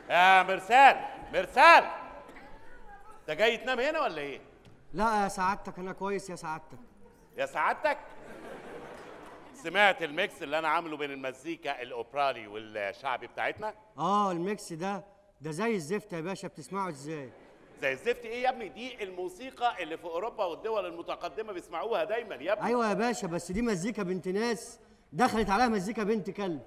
يا مرسال مرسال، انت جاي تنام هنا ولا ايه؟ لا يا سعادتك انا كويس يا سعادتك. يا سعادتك، سمعت الميكس اللي انا عامله بين المزيكا الاوبرالي والشعبي بتاعتنا؟ الميكس ده زي الزفت يا باشا، بتسمعه ازاي؟ زي الزفت ايه يا ابني؟ دي الموسيقى اللي في اوروبا والدول المتقدمه بيسمعوها دايما يا ابني. ايوه يا باشا، بس دي مزيكا بنت ناس دخلت عليها مزيكا بنت كلب.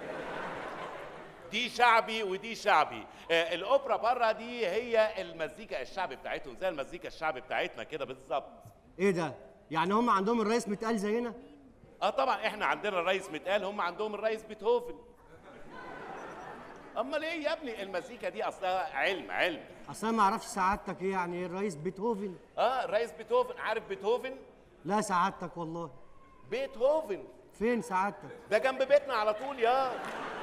دي شعبي ودي شعبي. الاوبرا بره دي هي المزيكا الشعبي بتاعتهم، زي المزيكا الشعبي بتاعتنا كده بالظبط. ايه ده؟ يعني هم عندهم الرئيس متقال زينا؟ طبعا احنا عندنا الرئيس متقال، هم عندهم الرئيس بيتهوفن. امال ايه يا ابني؟ المزيكا دي اصلها علم. اصل انا ما اعرفش سعادتك ايه يعني ايه الرئيس بيتهوفن؟ الرئيس بيتهوفن. عارف بيتهوفن؟ لا سعادتك والله. بيتهوفن فين سعادتك؟ ده جنب بيتنا على طول يا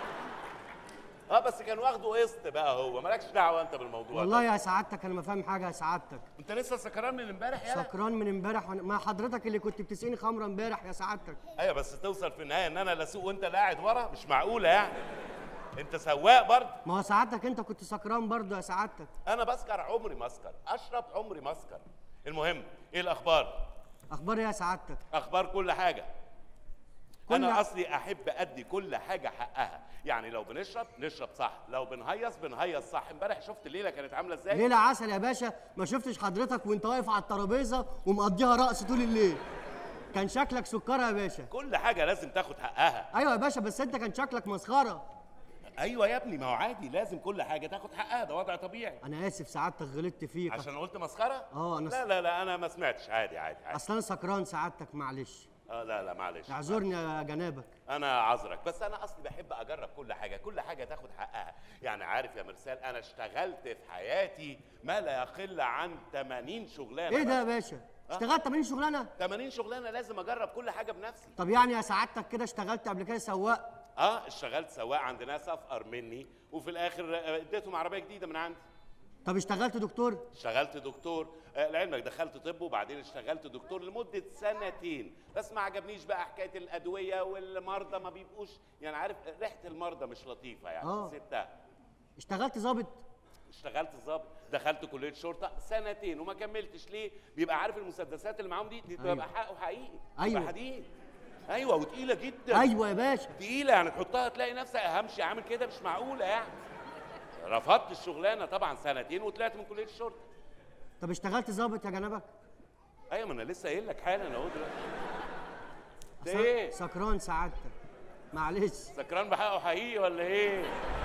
بس كان واخده قسط بقى، هو مالكش دعوه انت بالموضوع والله ده. يا سعادتك انا ما فاهم حاجه يا سعادتك. انت لسه سكران من امبارح يا سكران من امبارح ما حضرتك اللي كنت بتسقيني خمره امبارح يا سعادتك. ايوه بس توصل في النهايه ان انا اللي اسوق وانت اللي قاعد ورا؟ مش معقوله يعني. انت سواق برضه. ما هو سعادتك انت كنت سكران برضه يا سعادتك. انا بسكر عمري ما اسكر، اشرب عمري ما اسكر. المهم ايه الاخبار؟ اخبار ايه يا سعادتك؟ اخبار كل حاجه. انا اصلي احب ادي كل حاجه حقها، يعني لو بنشرب نشرب صح، لو بنهيص صح. امبارح شفت الليله كانت عامله ازاي؟ ليله عسل يا باشا، ما شفتش حضرتك وانت واقف على الترابيزه ومقضيها رقص طول الليل. كان شكلك سكره يا باشا. كل حاجه لازم تاخد حقها. ايوه يا باشا، بس انت كان شكلك مسخره. ايوه يا ابني، ما هو عادي، لازم كل حاجه تاخد حقها، ده وضع طبيعي. انا اسف سعادتك غلطت فيك. عشان قلت مسخره؟ انا لا انا ما سمعتش. عادي. اصل انا سكران سعادتك، معلش. لا معلش. اعذرني يا جنابك. انا عذرك، بس انا اصلي بحب اجرب كل حاجه، كل حاجه تاخد حقها. يعني عارف يا مرسال، انا اشتغلت في حياتي ما لا يقل عن 80 شغلانه. ايه ده يا باشا؟ اشتغلت 80 شغلانه؟ 80 شغلانه، لازم اجرب كل حاجه بنفسي. طب يعني يا سعادتك كده اشتغلت قبل كده سواق؟ اشتغلت سواق عند ناس افقر مني، وفي الاخر اديتهم عربيه جديده من عندي. طب اشتغلت دكتور؟ اشتغلت دكتور. لعلمك دخلت طب وبعدين اشتغلت دكتور لمده 2 سنين، بس ما عجبنيش بقى حكايه الادويه والمرضى ما بيبقوش، يعني عارف ريحه المرضى مش لطيفه يعني. سبتها. اشتغلت ظابط؟ اشتغلت ظابط. دخلت كليه شرطه 2 سنين وما كملتش. ليه؟ بيبقى عارف المسدسات اللي معاهم دي بتبقى حقه حقيقي. ايوه حديد. ايوه وتقيله جدا. ايوه يا باشا تقيله، يعني تحطها تلاقي نفسك همشي عامل كده، مش معقوله يعني. رفضت الشغلانه طبعا 2 سنين وطلعت من كليه الشرطه. طب اشتغلت ظابط يا جنابك؟ ايوه ما انا لسه قايل لك حالا اهو دلوقتي. ده ايه؟ سكران سعادتك، معلش. سكران بحقه حقيقي ولا ايه؟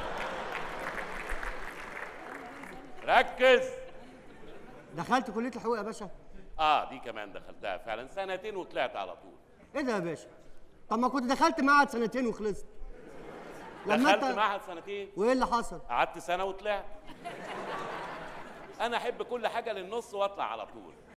ركز. دخلت كليه الحقوق يا باشا؟ دي كمان دخلتها فعلا 2 سنين وطلعت على طول. ايه ده يا باشا؟ طب ما كنت دخلت معهد 2 وخلصت. دخلت معهد 2 وايه اللي حصل؟ قعدت 1 سنة وطلعت. انا احب كل حاجه للنص واطلع على طول.